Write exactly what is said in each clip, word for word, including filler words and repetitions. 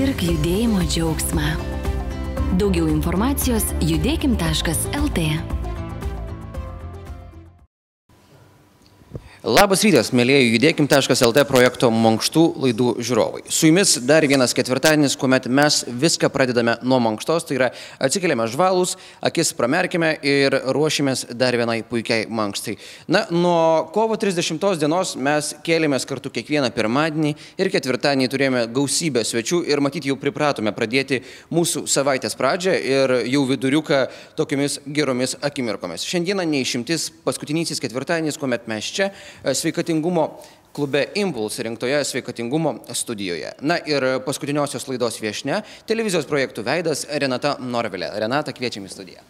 Patirk judėjimo džiaugsmą. Daugiau informacijos judėkim taškas lt. Labas rytas, mėlėjai judėkim taškas lt projekto Mankštų laidų žiūrovai. Su jumis dar vienas ketvirtadienis, kuomet mes viską pradedame nuo mankštos, tai yra atsikeliame žvalus, akis pramerkime ir ruošimės dar vienai puikiai mankštai. Na, nuo kovo trisdešimtos dienos mes kėlėmės kartu kiekvieną pirmadienį ir ketvirtadienį turėjome gausybę svečių ir matyt jau pripratome pradėti mūsų savaitės pradžią ir jau viduriuką tokiamis geromis akimirkomis. Šiandieną neišimtis paskutinysis ketvirtadienis, kuomet mes čia sveikatingumo klube Impuls rinktoje sveikatingumo studijoje. Na ir paskutiniosios laidos viešnia, televizijos projektų veidas Renata Norvilė. Renata, kviečiam į studiją.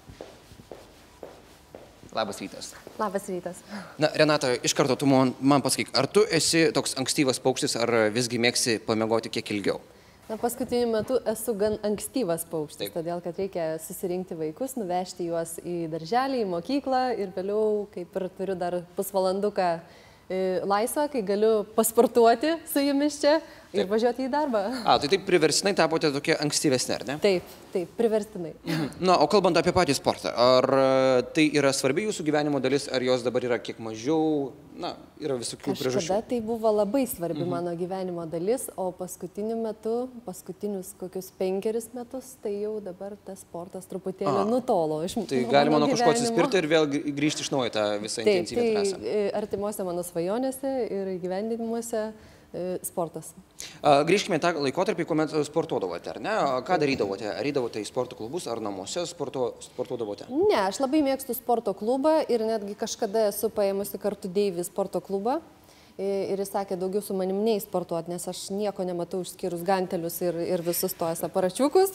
Labas rytas. Labas rytas. Na, Renata, iš karto tu man, man pasakyk, ar tu esi toks ankstyvas paukštis, ar visgi mėgsi pamiegoti kiek ilgiau? Na, paskutiniu metu esu gan ankstyvas paukštis, Taip. todėl kad reikia susirinkti vaikus, nuvežti juos į darželį, į mokyklą ir vėliau, kaip ir turiu dar pusvalanduką laisvą, kai galiu pasportuoti su jumis čia ir taip. važiuoti į darbą. A, tai taip priverstinai tapote tokie ankstyvesni, ar ne? Taip, taip, priverstinai. Mhm. Na, o kalbant apie patį sportą, ar tai yra svarbi jūsų gyvenimo dalis, ar jos dabar yra kiek mažiau, na, yra visokių priežasčių? Kažkada tai buvo labai svarbi mhm. mano gyvenimo dalis, o paskutiniu metu, paskutinius kokius penkerius metus, tai jau dabar tas sportas truputėlį A, nutolo iš mano gyvenimo. Tai galima nuo kažko atsispirti ir vėl grįžti iš naujo tą visą taip, intensyvią trasą. Taip, tai artimuose mano svajonėse ir gyvendinimuose sportas. Grįžkime tą laikotarpį, kuomet sportuodavote, ar ne? Ką darydavote? Ar eidavote į sporto klubus, ar namuose sporto, sportuodavote? Ne, aš labai mėgstu sporto klubą ir netgi kažkada esu paėmusi kartu Deivį sporto klubą. Ir jis sakė, daugiau su manim nei sportuoti, nes aš nieko nematau išskyrus gantelius ir, ir visus tos aparačiukus.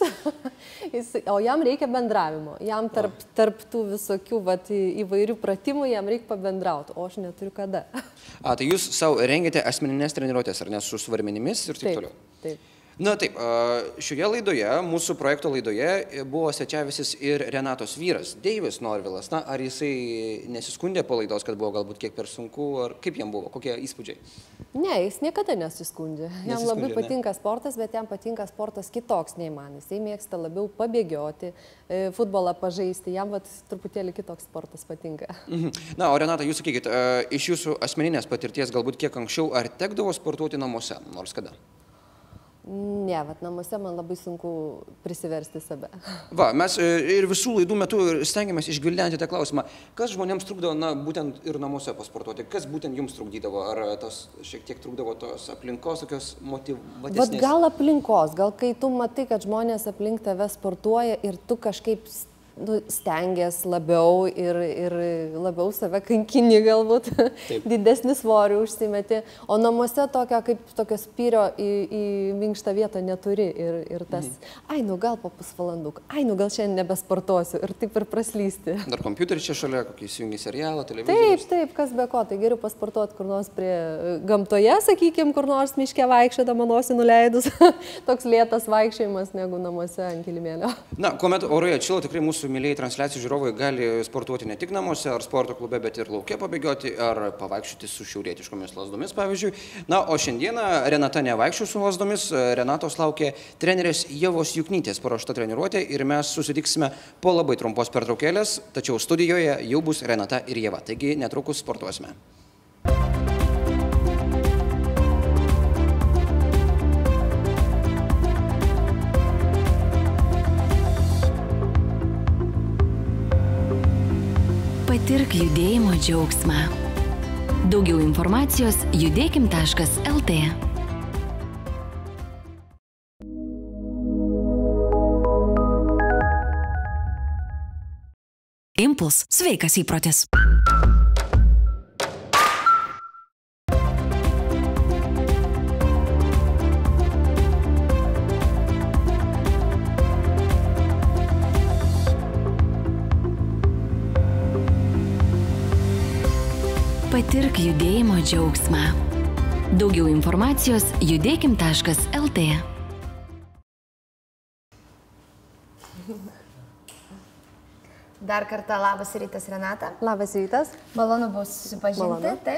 O jam reikia bendravimo. Jam tarp, tarp tų visokių vat, įvairių pratimų jam reikia pabendrauti, o aš neturiu kada. A, tai jūs savo rengiate asmeninės treniruotės, ar ne, su svarmenimis ir taip, taip toliau? Taip. Na taip, šioje laidoje, mūsų projekto laidoje buvo svečiavęsis ir Renatos vyras, Deivis Norvilas. Na, ar jisai nesiskundė po laidos, kad buvo galbūt kiek per sunku, ar kaip jam buvo, kokie įspūdžiai? Ne, jis niekada nesiskundė. Jam labai patinka sportas, bet jam patinka sportas kitoks nei man. Jisai mėgsta labiau pabėgioti, futbolą pažaisti, jam vat, truputėlį kitoks sportas patinka. Mhm. Na, o Renata, jūs sakykit, iš jūsų asmeninės patirties galbūt kiek anksčiau, ar tekdavo sportuoti namuose, nors kada? Ne, vat namuose man labai sunku prisiversti save. Va, mes ir visų laidų metu stengiamės išgvildenti tą klausimą, kas žmonėms trukdavo, na, būtent ir namuose pasportuoti, kas būtent jums trukdydavo, ar tos šiek tiek trukdavo tos aplinkos, tokios motyvatesnės? Vat gal aplinkos, gal kai tu matai, kad žmonės aplink tave sportuoja ir tu kažkaip nu, stengiasi labiau ir, ir labiau save kankini galbūt, Taip. didesnį svorį užsimeti, o namuose tokio kaip tokio spyrio į, į minkštą vietą neturi ir, ir tas, mhm. ai, nu gal po pusvalanduk, ai, nu gal šiandien nebesportuosiu ir taip ir praslysti. Dar kompiuterį čia šalia, kokį įsijungi serialą, televizorius. Taip, taip, kas be ko, tai geriau pasportuoti kur nors prie gamtoje, sakykime, kur nors miške vaikščiodama nosį nuleidus, toks lėtas vaikščiojimas negu namuose ant kilimėlio. Na, kuomet orai atšilo, tikrai mūsų mėlyjei transliacijų žiūrovai gali sportuoti ne tik namuose ar sporto klube, bet ir lauke pabėgioti ar pavaikščioti su šiaurietiškomis lasdomis, pavyzdžiui. Na, o šiandieną Renata nevaikščio su lasdomis, Renatos laukia trenerės Ievos Juknytės paruošta treniruotė ir mes susitiksime po labai trumpos pertraukėlės, tačiau studijoje jau bus Renata ir Ieva, taigi netrukus sportuosime. Patirk judėjimo džiaugsmą. Daugiau informacijos judėkim taškas lt. Impuls – sveikas įprotis. Patirk judėjimo džiaugsmą. Daugiau informacijos judėkim taškas lt. Dar kartą labas rytas, Renata. Labas rytas. Malonu bus susipažinti. Taip.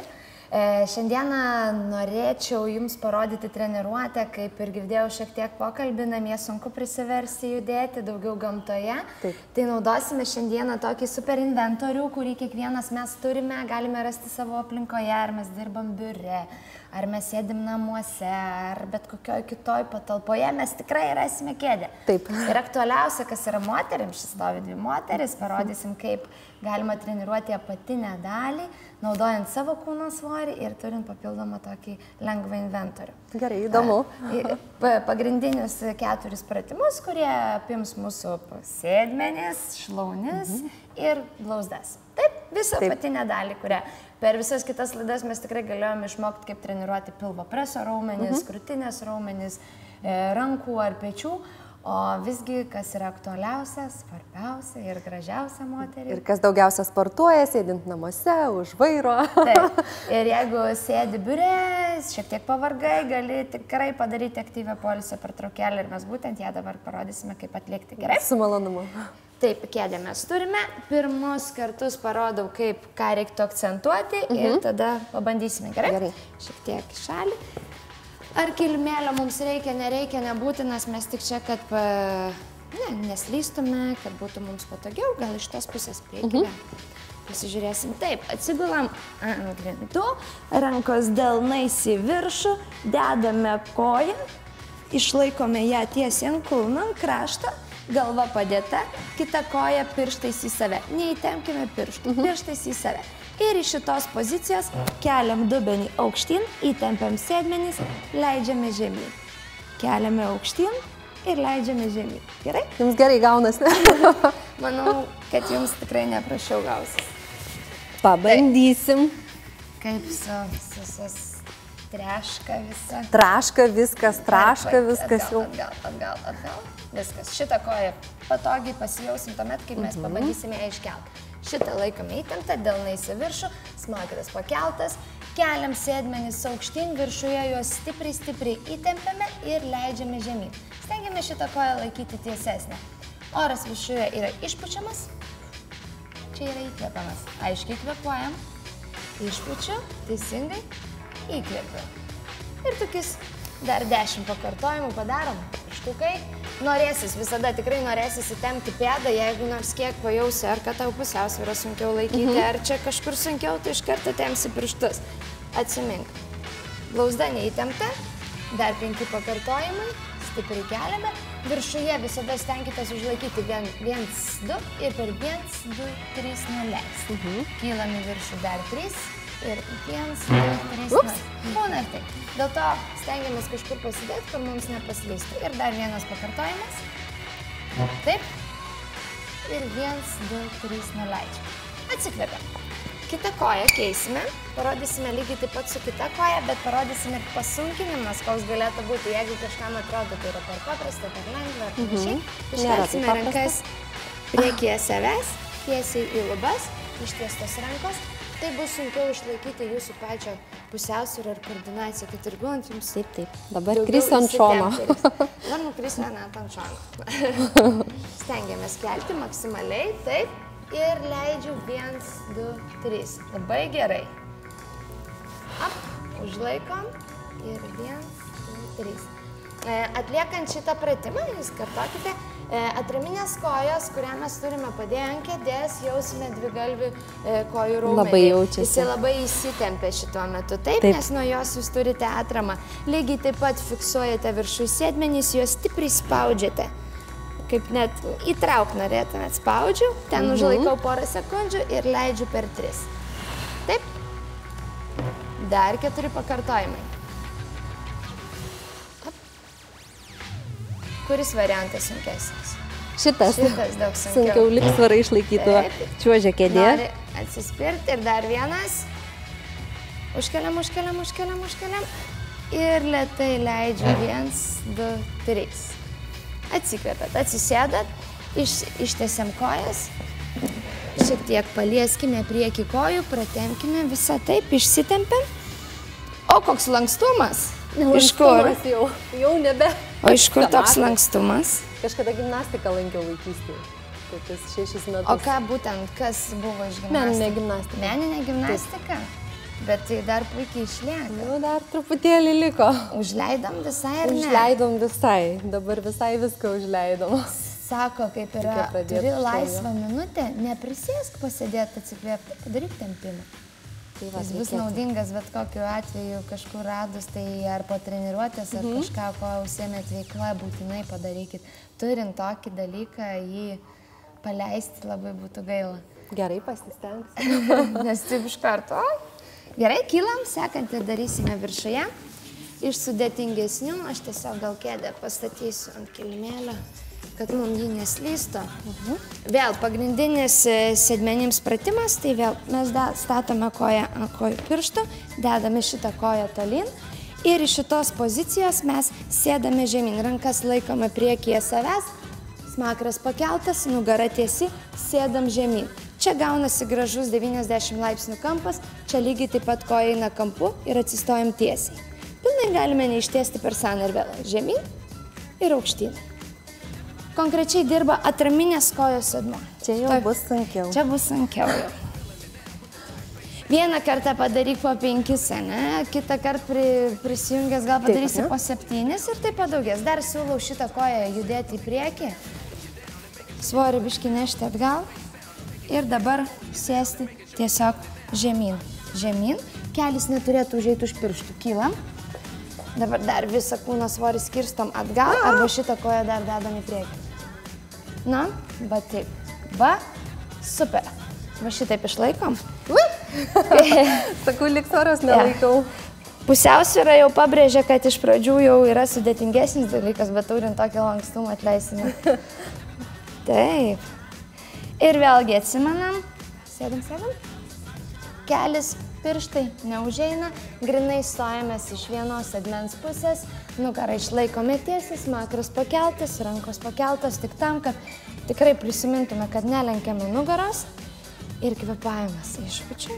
Šiandieną norėčiau Jums parodyti treniruotę, kaip ir girdėjau šiek tiek pokalbį, namie sunku prisiversti judėti, daugiau gamtoje. Taip. Tai naudosime šiandieną tokį super inventorių, kurį kiekvienas mes turime, galime rasti savo aplinkoje, ar mes dirbam biure, ar mes sėdim namuose, ar bet kokioj kitoj patalpoje, mes tikrai rasime kėdę. Taip. Ir aktualiausia, kas yra moterims, šis stovi dvi moteris, parodysim, kaip galima treniruoti apatinę dalį, naudojant savo kūno svorį ir turint papildomą tokį lengvą inventorių. Gerai, įdomu. Pagrindinius keturis pratimus, kurie apims mūsų sėdmenis, šlaunis mhm. ir blauzdas. Taip, visą Taip. apatinę dalį, kurią per visas kitas laidas mes tikrai galėjome išmokti, kaip treniruoti pilvo preso raumenis, mhm. krūtinės raumenis, rankų ar pečių. O visgi, kas yra aktualiausia, svarbiausia ir gražiausia moteriai. Ir kas daugiausia sportuoja, sėdint namuose, už vairo. Taip. Ir jeigu sėdi biure, šiek tiek pavargai, gali tikrai padaryti aktyvią poilsio pertraukėlę ir mes būtent ją dabar parodysime, kaip atlikti. Gerai? Su malonumu. Taip, kėdę mes turime. Pirmus kartus parodau, kaip ką reiktų akcentuoti mhm. ir tada pabandysime. Gerai? Gerai. Šiek tiek į šalį. Ar kilimėlio mums reikia, nereikia, nebūtinas, mes tik čia, kad pa, ne, neslystume, kad būtų mums patogiau, gal iš tos pusės priekyje. Mhm. Pasižiūrėsim. Taip, atsigulam ant grindų, rankos delnais į viršų, dedame koją, išlaikome ją tiesiai ant kulno, ant krašto, galva padėta, kita koja pirštais į save. Neįtempkime pirštų, mhm. pirštais į save. Ir iš šitos pozicijos keliam dubenį aukštyn, įtempiam sėdmenis, leidžiame žemyn. Keliame aukštyn ir leidžiame žemyn. Gerai? Jums gerai gaunasi. Manau, kad jums tikrai neprašiau gausis. Pabandysim. Tai, kaip su, su, su treška visa. Traška viskas, traška viskas jau. Atgal, atgal, atgal. Viskas. Šitą koją patogiai pasijausim tuomet, kai mes mhm. pabandysime ją iškelti. Šitą laikome įtemptą, delnais į viršų, smakras pakeltas, keliam sėdmenis aukštyn, viršuje juos stipriai, stipriai įtempiame ir leidžiame žemyn. Stengiame šitą koją laikyti tiesesnę. Oras viršuje yra išpučiamas, čia yra įkvepiamas. Aiškiai kvėpuojam, išpučiu, teisingai, įkvepiu. Ir tokius dar dešimt pakartojimų padarom. Štukai. Norėsis, visada tikrai norėsis įtempti pėdą, jeigu nors kiek pajausi, ar kad tau pusiausvyrą sunkiau laikyti, mhm. ar čia kažkur sunkiau, tai iš karto tempsi pirštus. Atsimink. Blauzda neįtempta, dar penki pakartojimai, stipriai keliame. Viršuje visada stenkitės užlaikyti vienas, du ir per vienas, du, trys nuleis. Mhm. Kylam į viršų dar trys. Ir vienas, du, trys, nulis. Būna ir taip. Dėl to stengiamės kažkur pasidėti, kur mums nepaslystų. Ir dar vienas pakartojimas. Taip. Ir vienas, du, trys, nuleidžiam. Atsikvėpiam. Kitą koją keisime. Parodysime lygiai taip pat su kita koja, bet parodysime ir pasunkinimas, koks galėtų būti. Jeigu kažkam atrodo, tai yra per paprasta, per lengva ar panašiai. Iškelsime rankas priekyje savęs, tiesiai į lubas, ištiestos rankos. Tai bus sunkiau išlaikyti jūsų pačią pusiausvyrą ir koordinaciją, kad ir gulant jums. Taip, taip. Dabar kris ant šono. Dabar nukris net ant šono. Stengiamės kelti maksimaliai, taip. Ir leidžiu vienas, du, trys. Labai gerai. Ap, užlaikom. Ir vienas, du, trys. Atliekant šitą pratimą, jūs kartokite. Atraminės kojos, kurią mes turime padėję ant kėdės, jausime dvigalvį kojų raumenį. Labai jaučiasi. Jis labai įsitempia šituo metu, taip, taip, nes nuo jos jūs turite atramą. Lygiai taip pat fiksuojate viršų sėdmenys, juos stipriai spaudžiate. Kaip net įtrauk norėtumėt, spaudžiu, ten mhm. užlaikau porą sekundžių ir leidžiu per tris. Taip. Dar keturi pakartojimai. Kuris variantas sunkesnis? Šitas. Šitas daug sunkiau. Sunkiau lygsvarą išlaikytų čiuožę kėdė. Nori atsispirti ir dar vienas. Užkeliam, užkeliam, užkeliam, užkeliam. Ir lėtai leidžiu. Vienas, du, trys. Atsikvėpėt, atsisėdat, iš, ištiesiam kojas. Šiek tiek palieskime priekį kojų, pratempkime visą taip, išsitempiam. O koks lankstumas? Iš kur? Jau, jau nebe. O iš kur toks lankstumas? Kažkada gimnastiką lankiau vaikystėje. Kokius šešis metus. O ką būtent, kas buvo iš gimnastikos? Meninė gimnastika. Meninė gimnastika? Bet tai dar puikiai išlieka. Nu, dar truputėlį liko. Užleidom visai ar ne? Užleidom visai. Dabar visai viską užleidom. Sako, kaip yra, turi laisvą minutę, neprisėsk pasėdėti, atsikvėpti, padaryk tempimą. Tai jis bus naudingas, bet kokiu atveju kažkur radus, tai ar po treniruotės, ar mhm. kažką, ko užsiemėt veikla, būtinai padarykit. Turint tokį dalyką, jį paleisti labai būtų gaila. Gerai, pasistengsiu. Nes taip iš karto. Gerai, kylam, sekantį darysime viršuje. Iš sudėtingesnių aš tiesiog gal kėdę pastatysiu ant kilimėlio, kad mums jį neslystų. Uh-huh. Vėl pagrindinis sėdmenims pratimas, tai vėl mes statome koją ant kojų pirštų, dedame šitą koją tolyn ir iš šitos pozicijos mes sėdame žemyn, rankas laikome priekyje savęs, smakras pakeltas, nugara tiesi, sėdam žemyn. Čia gaunasi gražus devyniasdešimt laipsnių kampas, čia lygiai taip pat koja eina kampu ir atsistojam tiesiai. Pilnai galime neištiesti per sąnarvelą, žemyn ir aukštyn. Konkrečiai dirba atraminės kojos sėdmuo. Čia jau Taip, bus sunkiau. Čia bus sunkiau jau. Vieną kartą padaryk po penkis, ne? Kitą kartą pri, prisijungęs gal padarysi taip, po septynis ir taip padaugės. Dar siūlau šitą koją judėti į priekį, svorį biškį nešti atgal ir dabar sėsti tiesiog žemyn. Žemyn, kelis neturėtų užeiti už pirštų. Kylam. Dabar dar visą kūno svorį skirstom atgal arba šitą koją dar dedam į priekį. Na, va taip. Va, super. Va šitaip išlaikom. Sakau, ligsvaros nelaikau. Ja. Pusiausvyrą jau pabrėžė, kad iš pradžių jau yra sudėtingesnis dalykas, bet turint tokį lankstumą atleisime. Taip. Ir vėlgi atsimenam. Sėdam, sėdam. Kelis pirštai neužeina, grinai stojamės iš vienos sėdmens pusės, nugarą išlaikome tiesiai, smakras pakeltas, rankos pakeltas, tik tam, kad tikrai prisimintume, kad nelenkiame nugaros ir kvėpavimas išpučia,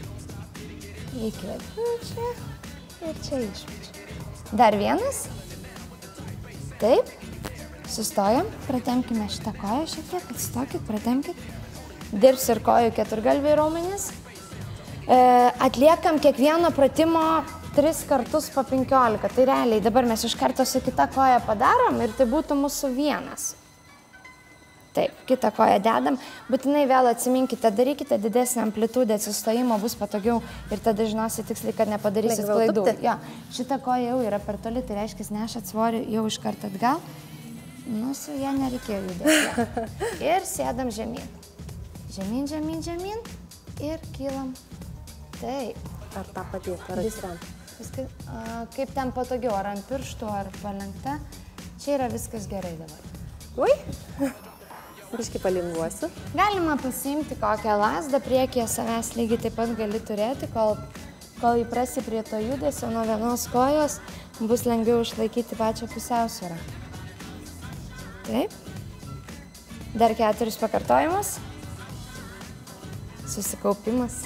įkvėpiu ir čia išpučia. Dar vienas. Taip. Sustojam, pratempkime šitą koją šiek tiek, atsistokit, pratempkit. Dirbs ir kojų keturgalviai raumenys. E, atliekam kiekvieno pratimo tris kartus po penkiolika. Tai realiai dabar mes iš karto su kita koja padarom ir tai būtų mūsų vienas. Taip, kitą koją dedam. Būtinai vėl atsiminkite, darykite didesnį amplitudę atsistojimo, bus patogiau ir tada žinosi tiksliai, kad nepadarysit klaidų. Jo, šita koja jau yra per toli, tai reiškia, nešat svorį jau iš karto atgal. Nu, su ją nereikėjo judėti. Ir sėdam žemyn. Žemyn, žemyn, žemyn. Ir kylam. Taip. Ar tą padėti, ar atsirant? Viskas, a, kaip ten patogiau, ar ant pirštų, ar palenkta. Čia yra viskas gerai dabar. Ui, biškį palingvuosiu. Galima pasiimti kokią lasdą, priekyje savęs lygiai taip pat gali turėti, kol, kol įprasi prie to judesio nuo vienos kojos, bus lengviau išlaikyti pačią pusiausvyrą. Taip. Dar keturis pakartojimus. Susikaupimas.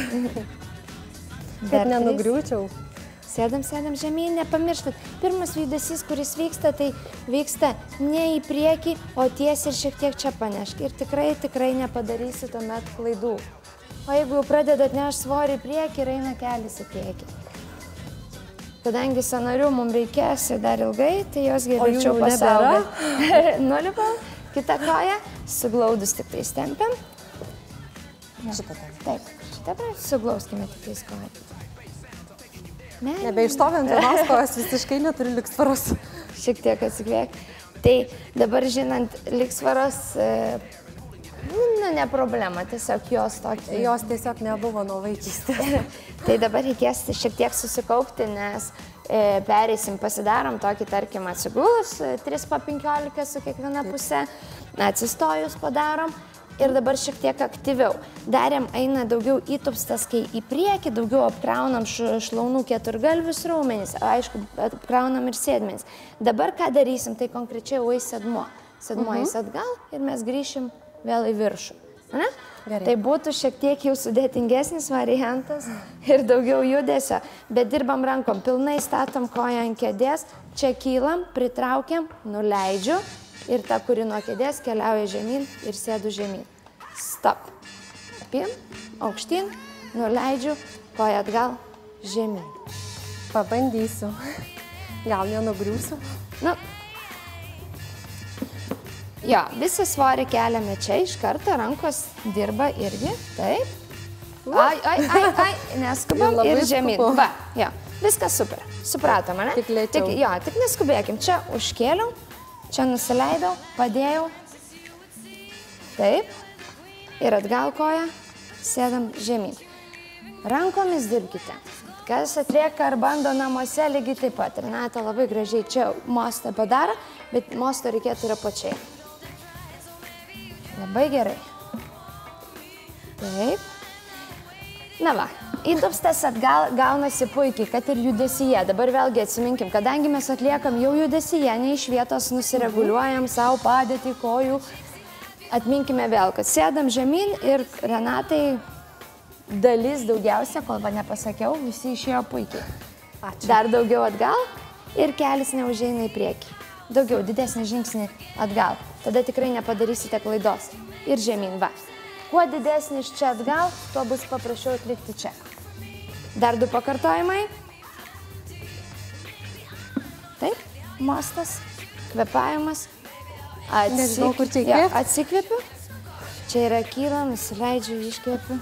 Kad nenugriūčiau. Sėdam, sėdam žemyn, nepamirštat. Pirmas judesys, kuris vyksta, tai vyksta ne į priekį, o tiesiai ir šiek tiek čia panešk. Ir tikrai, tikrai nepadarysi tuomet klaidų. O jeigu jau pradedat nešti svorį į priekį, ir eina kelis į priekį. Kadangi sąnarių mums reikės dar ilgai, tai jos geriau pasaugoti. Nulipam, kitą koją, suglaudus tik tai stempiam. Šitą ten. Taip, šitą suglauskime tik tais koją. Nebeišstovint vienos kojos, visiškai neturi ligsvaros. Šiek tiek atsikvėk. Tai dabar žinant ligsvaros, nu, ne problema, tiesiog jos tokį... Jos tiesiog nebuvo nuo vaikystės. Tai dabar reikės šiek tiek susikaupti, nes e, pereisim, pasidarom tokį, tarkim, atsigulus, tris po penkiolika su kiekviena pusė, atsistojus padarom ir dabar šiek tiek aktyviau. Darėm eina daugiau įtupstas, kai į priekį daugiau apkraunam šlaunų keturgalvius raumenis, aišku, apkraunam ir sėdmenis. Dabar ką darysim, tai konkrečiai jau eis sėdmuo. Sėdmuo eis atgal ir mes grįšim vėl į viršų. Ne? Tai būtų šiek tiek jau sudėtingesnis variantas ir daugiau judesio, bet dirbam rankom, pilnai statom koją ant kėdės, čia kylam, pritraukiam, nuleidžiu ir ta, kuri nuo kėdės keliauja žemyn ir sėdu žemyn. Stop. Pim, aukštyn, nuleidžiu, koja atgal, žemyn. Pabandysiu. Gal nenugriūsiu. Nu, jo, visą svorį keliame čia, iš karto rankos dirba irgi, taip. Ai, ai, ai, ai, neskubam Ir labai ir žemyn. skubu. Va, jo, viskas super. Supratom, ne? Tik lėčiau. Tik, jo, tik neskubėkim. Čia užkėliau, čia nusileidau, padėjau. Taip. Ir atgal koją, sėdam žemyn. Rankomis dirbkite. Kas atlieka ar bando namuose, lygiai taip pat. Renata labai gražiai čia mostą padaro, bet mosto reikėtų ir apačiai. Labai gerai. Taip. Na va, įtupstas atgal gaunasi puikiai, kad ir judesyje. Dabar vėlgi atsiminkim, kadangi mes atliekam jau judesyje, ne iš vietos nusireguliuojam savo padėtį kojų. Atminkime vėl, kad sėdam žemyn ir Renatai dalis daugiausia, kol va nepasakiau, visi išėjo puikiai. Ačiū. Dar daugiau atgal ir kelis neužeina į priekį. Daugiau, didesnį žingsnį atgal. Tada tikrai nepadarysite klaidos. Ir žemyn, va. Kuo didesnis čia atgal, tuo bus paprasčiau atlikti čia. Dar du pakartojimai. Taip, mostas, kvepavimas. Nežinau, kur čia Jo, įkvėpt. atsikvėpiu. Čia yra kyla, nusileidžiu, iškvėpiu.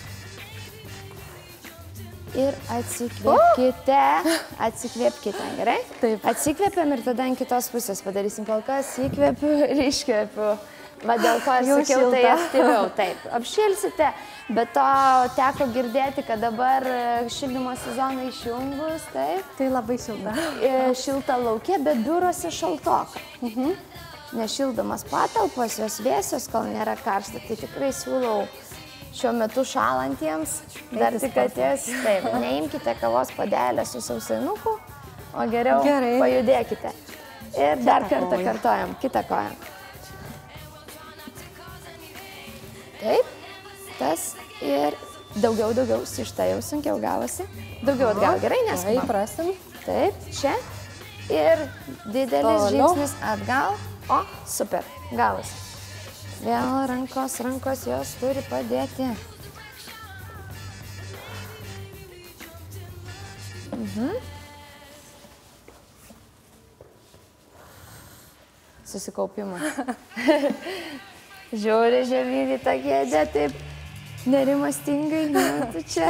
Ir atsikvėpkite. Atsikvėpkite, gerai? Taip. Atsikvėpiam ir tada ant kitos pusės padarysim kol kas. Įkvėpiu ir iškvėpiu. Va dėl ko aš Jau sakiau, tai šilta. aktyviau. Taip, apšilsite, bet to teko girdėti, kad dabar šildymo sezoną išjungus, taip. Tai labai šilta. E, Šilta laukia, bet biurose šaltoka. Mhm. Nešildomas patalpos, jos vėsios, kol nėra karšta. Tai tikrai siūlau šiuo metu šalantiems, dar tik atės. Taip, neimkite kavos padelę su sausainuku, o geriau Gerai. pajudėkite. Ir dar Kitą kartą koją. kartojam, kitą koją. Taip, tas ir daugiau, daugiau, su šitą jau sunkiau gavosi. Daugiau atgal, gerai, nes Taip, prasim. Taip, čia. Ir didelis Toliau. žingsnis atgal. O, super, gavosi. Vėl rankos, rankos jos turi padėti. Mhm. Susikaupimas. Žiūri žemyn į tą kėdę, taip nerimastingai, ne, tu čia.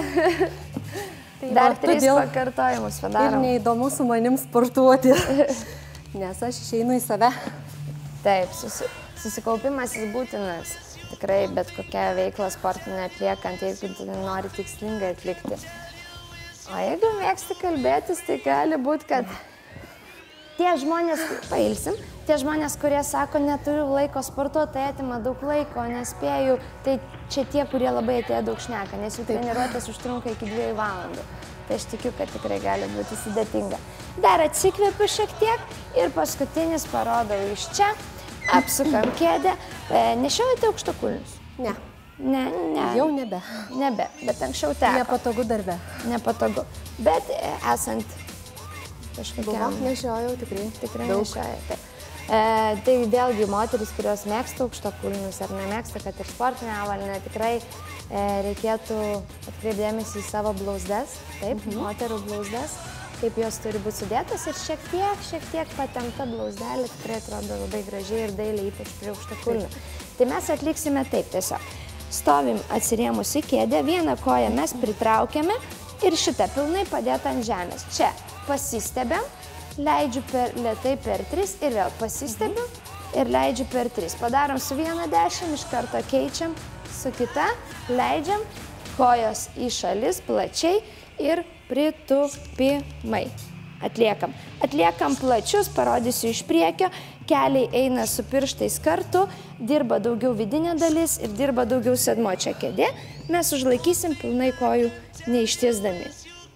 Dar va, tris todėl pakartojimus Ir padarom. neįdomu su manim sportuoti, nes aš išeinu į save. Taip, susi, susikaupimas jis būtinas. Tikrai bet kokią veiklą sportinę atliekant, jeigu tu nori tikslingai atlikti. O jeigu mėgsti kalbėtis, tai gali būti, kad tie žmonės, pailsim, tie žmonės, kurie sako, neturiu laiko sportuoti, tai atima daug laiko, nespėju, tai čia tie, kurie labai atėjo daug šneka, nes jų treniruotės užtrunka iki dviejų valandų. Tai aš tikiu, kad tikrai gali būti sudėtinga. Dar atsikvėpiu šiek tiek ir paskutinis parodau iš čia, apsukam kėdę. E, nešiojate aukštakulnius? Ne, Ne, ne. jau nebe. Nebe, bet anksčiau teko. Nepatogu darbe. Nepatogu. Bet e, esant Buvo, kažkokiam... nešiojau tikrai. Tikrai daug. nešioja. E, tai vėlgi moteris, kurios mėgsta aukštakulnius ar nemėgsta, kad ir sportinę avalynę, tikrai e, reikėtų atkreipdėmėsi į savo blauzdas, taip, mhm. moterų blauzdas, kaip jos turi būti sudėtos ir šiek tiek, šiek tiek patempta blauzdelė tikrai atrodo labai gražiai ir dailiai, ypač prie aukštakulnių. Tai mes atliksime taip tiesiog. Stovim atsirėmus į kėdę, vieną koją mes pritraukiame ir šitą pilnai padėtą ant žemės. Čia pasistebėm, leidžiu per, lėtai per tris ir vėl pasistebėm ir leidžiu per tris. Padarom su viena dešimt, iš karto keičiam su kita, leidžiam, kojos į šalis plačiai ir pritupimai. Atliekam. Atliekam plačius, parodysiu iš priekio, keliai eina su pirštais kartu, dirba daugiau vidinė dalis ir dirba daugiau sėdmo čia kėdė. Mes užlaikysim pilnai kojų neištiesdami.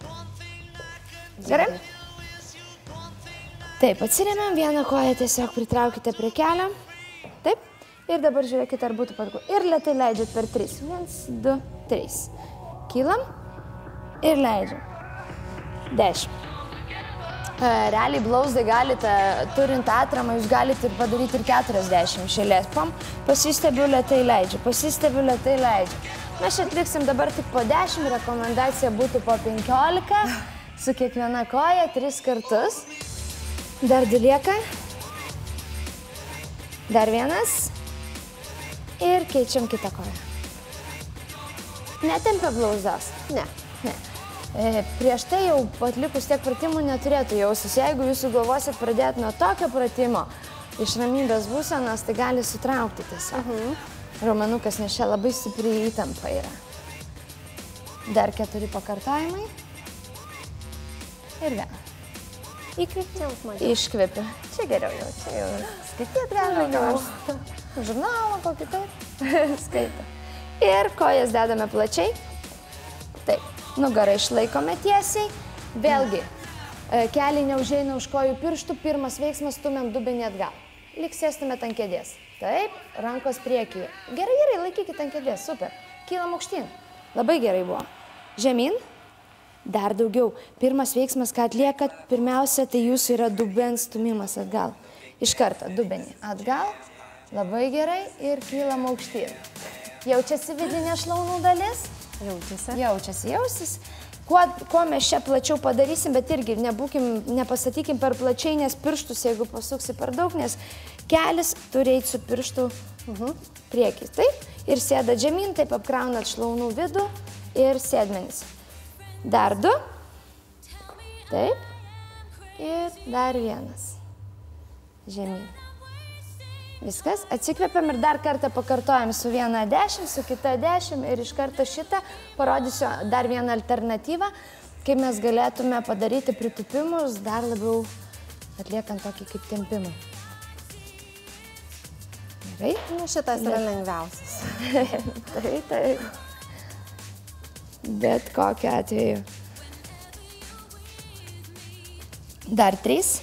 Gerai? Taip, atsiremiam vieną koją, tiesiog pritraukite prie kelio. Taip. Ir dabar žiūrėkite, ar būtų patogu. Ir lėtai leidžiat per tris. Vienas, du, trys. Kylam ir leidžiam. Dešimt. Realiai blauzdai galite, turint atramą, jūs galite ir padaryti ir keturiasdešimt šėlės. Pam, pasistebiu lėtai leidžiu, pasistebiu lėtai leidžiu. Mes čia atliksim dabar tik po dešimt, rekomendacija būtų po penkiolika, su kiekviena koja tris kartus. Dar du lieka. Dar vienas. Ir keičiam kitą koją. Netempia blauzdos? Ne. Ne. E, prieš tai jau atlikus tiek pratimų neturėtų jausis. Jeigu jūs sugalvosit pradėti nuo tokio pratimo iš ramybės būsenos, tai gali sutraukti tiesiog. Mhm. Raumenukas, nes čia labai stipriai įtampa yra. Dar keturi pakartojimai. Ir vėl. Įkvėpi, iškvėpi. Čia geriau jau, čia jau skaityt galima, nors žurnalą kokį taip skaitą. Ir kojas dedame plačiai. Taip, nugarą išlaikome tiesiai. Vėlgi, keliai neužeina už kojų pirštų, pirmas veiksmas stumiam dubenį atgal. Lyg sėstumėt ant kėdės. Taip, rankos priekyje. Gerai, gerai, laikykit ant kėdės, super. Kylam aukštyn. Labai gerai buvo. Žemyn. Dar daugiau. Pirmas veiksmas, ką atliekat, pirmiausia, tai jūsų yra dubens stumimas atgal. Iš karto dubenį atgal. Labai gerai ir kylam aukštyn. Jaučiasi vidinė šlaunų dalis? Jaučiasi. Jaučiasi, jausis. Kuo, kuo mes čia plačiau padarysim, bet irgi nebūkim, nepasatykim per plačiai, nes pirštus, jeigu pasuksi per daug, nes kelis turi eiti su pirštų uh-huh. priekis. Taip, ir sėdat žemyn, taip apkraunat šlaunų vidų ir sėdmenis. Dar du. Taip. Ir dar vienas. Žemyn. Viskas. Atsikvėpiam ir dar kartą pakartojam su viena dešimt, su kita dešimt ir iš karto šitą parodysiu dar vieną alternatyvą, kaip mes galėtume padaryti pritūpimus, dar labiau atliekant tokį kaip tempimą. Gerai? Nu, šitas yra lengviausias. Tai, tai. Bet kokiu atveju. Dar trys.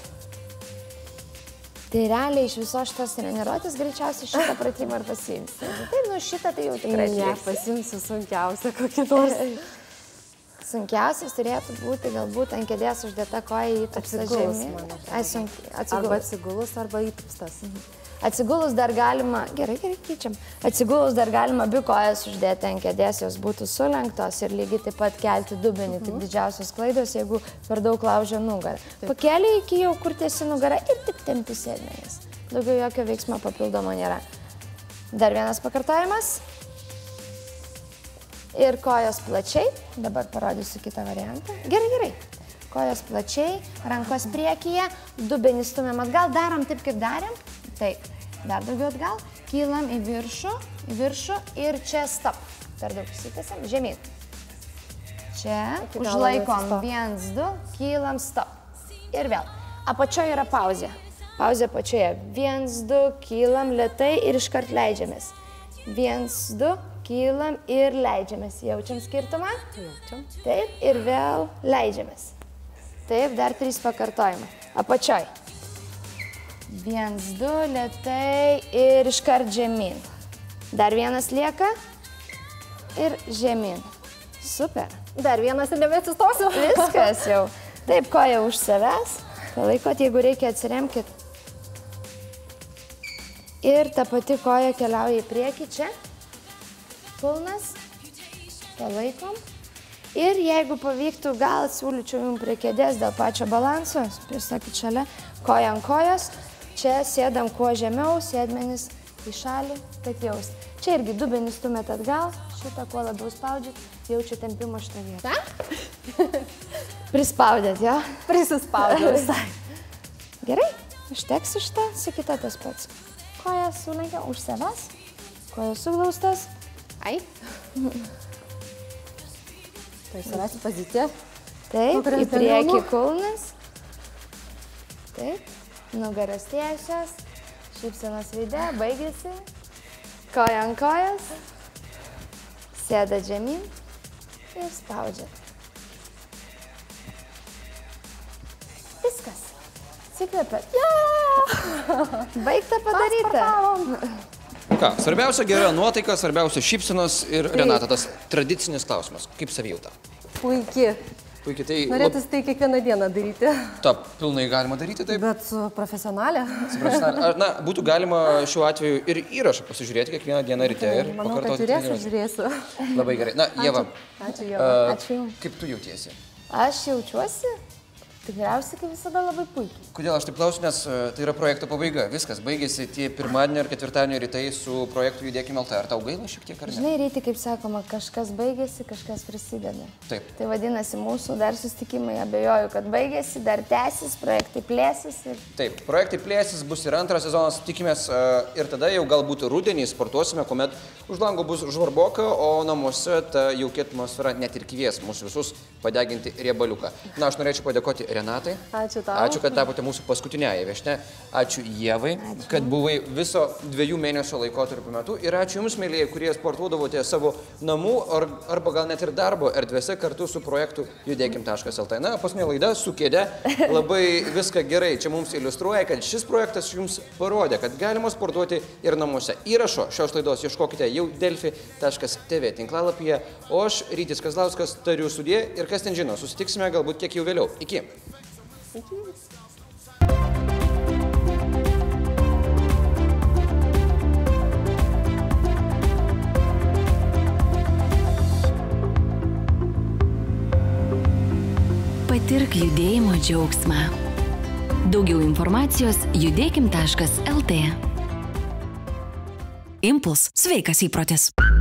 Tai realiai iš viso šitos treniruotės greičiausiai šitą pratimą ir pasiimsi. Taip, nu šitą tai jau tikrai ne, pasiimsiu sunkiausią kokį nors. Sunkiausias turėtų būti galbūt ant kėdės uždėta koja įtupsta žemyn. Arba atsigulus, arba įtupstas. Atsigulus dar galima, gerai, gerai, keičiam. Atsigulus dar galima abi kojas uždėti ant kėdės, jos būtų sulenktos ir lygiai taip pat kelti dubenį. Mhm. Tik didžiausios klaidos, jeigu per daug laužia nugarą. Pakeliai iki jau kur tiesi nugarą ir tik tempi sėdmenis. Daugiau jokio veiksmo papildomo nėra. Dar vienas pakartojimas. Ir kojos plačiai. Dabar parodysiu kitą variantą. Gerai, gerai. Kojos plačiai, rankos priekyje, dubenį stumiam atgal, darom taip, kaip darėm. Taip, dar daugiau atgal, kylam į viršų, į viršų ir čia stop. Per daug įsitęsiam, žemyn. Čia, užlaikom, viens, du, kylam, stop. Ir vėl. Apačioje yra pauzė. Pauzė apačioje. Viens, du, kylam, lėtai ir iškart leidžiamės. Viens, du, kylam ir leidžiamės. Jaučiam skirtumą? Jaučiam. Taip, ir vėl leidžiamės. Taip, dar trys pakartojimai. Apačioj. Viens, du, lėtai ir iškart žemyn. Dar vienas lieka ir žemyn. Super. Dar vienas ir nebesistosiu. Viskas jau. Taip, koja už savęs. Palaikot, jeigu reikia, atsiremkit. Ir ta pati koja keliauja į priekį čia. Kulnas. Palaikom. Ir jeigu pavyktų, gal siūlyčiau jums prie kėdės dėl pačio balanso, prisakyti šalia, koja ant kojos. Čia sėdam kuo žemiau, sėdmenis į šalį, kad jaus. Čia irgi dubenį stumėt atgal, šitą kuo labiau spaudžiat, jaučiu tempimo šitą vietą. Prispaudėt, jo? Prisispaudžiau visai. Gerai, užteks šitą, su kita tas pats. Kojas sulenkia už savęs, kojas suglaustas. Ai. Tai surasti poziciją. Taip, į priekį kulnas. Taip. Nugaras tiesios, šypsenos veide, baigėsi, koja ant kojas, sėda žemyn ir spaudžia. Viskas. Sikvėpėt. Baigta padaryta. Ką, svarbiausia gera nuotaika, svarbiausia šypsenos ir Renata, tas tradicinis klausimas. Kaip savijauta? Puikiai. Puikiai, tai... Norėtus tai kiekvieną dieną daryti. Taip, pilnai galima daryti taip. Bet su profesionalė. Su profesionalė. Na, būtų galima šiuo atveju ir įrašą pasižiūrėti kiekvieną dieną ryte ir Manau, kad pakartoti. žiūrėsiu, žiūrėsiu. Labai gerai. Na, Ieva. Ačiū, Ieva. Uh, Ačiū. Kaip tu jautiesi? Aš jaučiuosi tikriausiai kaip visada labai puikiai. Kodėl aš taip klausiu, nes uh, tai yra projekto pabaiga. Viskas, baigėsi tie pirmadienio ir ketvirtadienio rytai su projektu Judėkim L T. Ar tau gaila šiek tiek ar ne? Žinai, Ryti, kaip sakoma, kažkas baigėsi, kažkas prisideda. Taip. Tai vadinasi, mūsų dar susitikimai, abejoju, kad baigėsi, dar tęsis, projektai plėsis. Ir... Taip, projektai plėsis, bus ir antras sezonas, tikimės uh, ir tada jau galbūt rudenį sportuosime, kuomet už lango bus žvarboka, o namuose ta jauki atmosfera net ir kvies mūsų visus padeginti riebaliuką. Na, aš norėčiau padėkoti Renatai. Ačiū tau. Ačiū, kad tapote mūsų paskutinėje viešne. Ačiū Ievai, ačiū. Kad buvai viso dviejų mėnesio laikotarpio metu. Ir ačiū Jums, mėlyje, kurie sportuodavote savo namų ar, arba gal net ir darbo erdvėse kartu su projektu Judėkim taškas L T. Na, paskutinė laida su kėde labai viską gerai čia mums iliustruoja, kad šis projektas Jums parodė, kad galima sportuoti ir namuose. Įrašo šios laidos ieškokite jau delfi taškas t v tinklalapyje. O aš, Rytis Kazlauskas, tariu sudie ir kas ten žino, susitiksime galbūt kiek jau vėliau. Iki. Iki. Patirk judėjimo džiaugsmą. Daugiau informacijos judėkim taškas L T. Impuls – sveikas įprotis.